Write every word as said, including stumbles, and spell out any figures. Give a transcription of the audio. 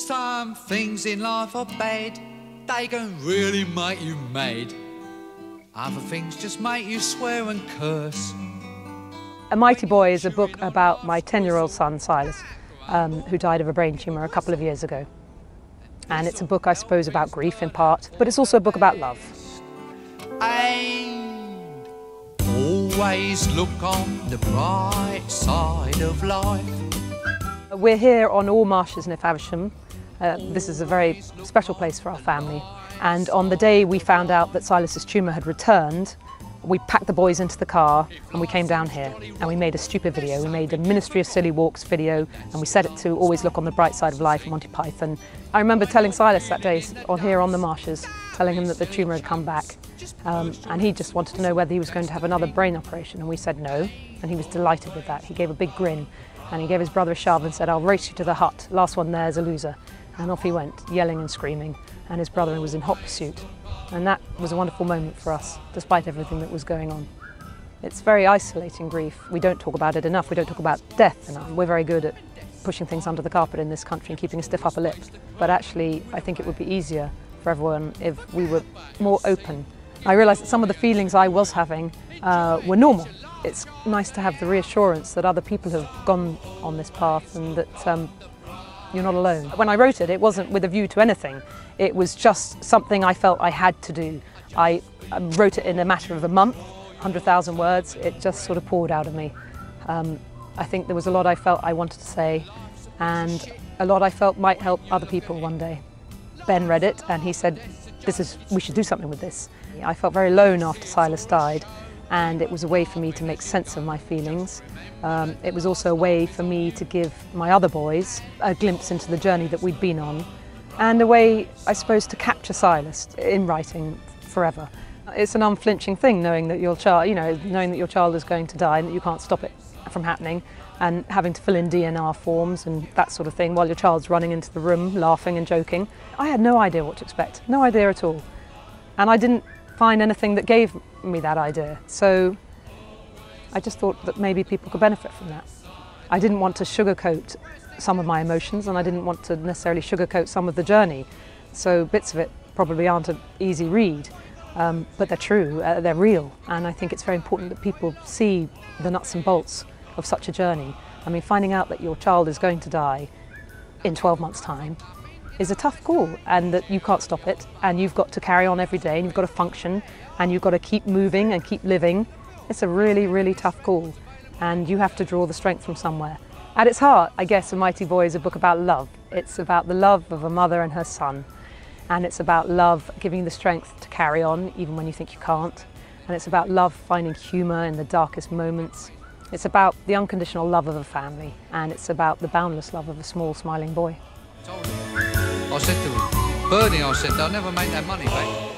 Some things in life are bad, they can really make you mad. Other things just make you swear and curse. A Mighty Boy is a book about my ten-year-old son, Silas, um, who died of a brain tumour a couple of years ago. And it's a book, I suppose, about grief in part, but it's also a book about love. And always look on the bright side of life. We're here on all marshes near Faversham. Uh, this is a very special place for our family. And on the day we found out that Silas's tumour had returned, we packed the boys into the car and we came down here and we made a stupid video. We made a Ministry of Silly Walks video and we set it to Always Look on the Bright Side of Life, Monty Python. I remember telling Silas that day on here on the marshes, telling him that the tumour had come back. Um, and he just wanted to know whether he was going to have another brain operation, and we said no, and he was delighted with that. He gave a big grin and he gave his brother a shove and said, "I'll race you to the hut, last one there's a loser." And off he went, yelling and screaming, and his brother was in hot pursuit. And that was a wonderful moment for us, despite everything that was going on. It's very isolating grief. We don't talk about it enough. We don't talk about death enough. We're very good at pushing things under the carpet in this country and keeping a stiff upper lip. But actually, I think it would be easier for everyone if we were more open. I realised that some of the feelings I was having uh, were normal. It's nice to have the reassurance that other people have gone on this path and that um, you're not alone. When I wrote it, it wasn't with a view to anything. It was just something I felt I had to do. I um, wrote it in a matter of a month, one hundred thousand words. It just sort of poured out of me. Um, I think there was a lot I felt I wanted to say, and a lot I felt might help other people one day. Ben read it and he said, "This is, we should do something with this." I felt very alone after Silas died, and it was a way for me to make sense of my feelings. Um, it was also a way for me to give my other boys a glimpse into the journey that we'd been on, and a way, I suppose, to capture Silas in writing forever. It's an unflinching thing knowing that your child, you know, knowing that your child is going to die and that you can't stop it from happening, and having to fill in D N R forms and that sort of thing while your child's running into the room laughing and joking. I had no idea what to expect, no idea at all. And I didn't find anything that gave me that idea. So I just thought that maybe people could benefit from that. I didn't want to sugarcoat some of my emotions, and I didn't want to necessarily sugarcoat some of the journey. So bits of it probably aren't an easy read, um, but they're true, uh, they're real. And I think it's very important that people see the nuts and bolts of such a journey. I mean, finding out that your child is going to die in twelve months' time is a tough call, and that you can't stop it, and you've got to carry on every day, and you've got to function, and you've got to keep moving and keep living. It's a really, really tough call, and you have to draw the strength from somewhere. At its heart, I guess, A Mighty Boy is a book about love. It's about the love of a mother and her son, and it's about love giving you the strength to carry on even when you think you can't, and it's about love finding humour in the darkest moments. It's about the unconditional love of a family, and it's about the boundless love of a small, smiling boy. I said to him, Bernie, I said, they'll never make that money back.